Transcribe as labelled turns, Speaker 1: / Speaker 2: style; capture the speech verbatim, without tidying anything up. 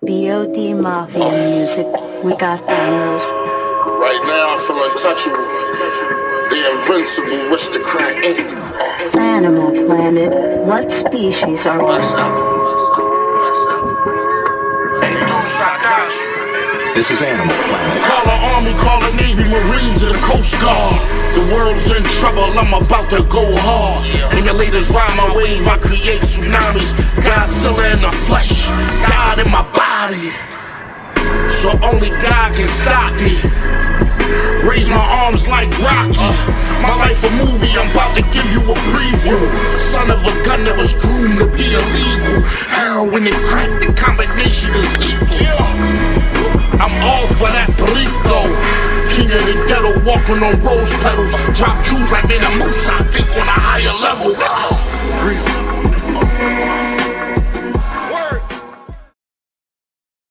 Speaker 1: B O D Mafia music, we got bangers.
Speaker 2: Right now I feel untouchable. The invincible aristocrat.
Speaker 1: Animal Planet, what species are we?
Speaker 3: This is Animal Planet.
Speaker 2: Call the Army, call the Navy, Marines, and the Coast Guard. The world's in trouble, I'm about to go hard. Emulators ride my wave, I create tsunamis. Godzilla in the flesh, God in my body. So only God can stop me. Raise my arms like Rocky. My life a movie, I'm about to give you a preview. Son of a gun that was groomed to be illegal. Heroin and crack, the combination is lethal. I'm all for that burrito. King of the ghetto, walking on rose petals. Drop jewels like they the moose, I think on a higher level. Real.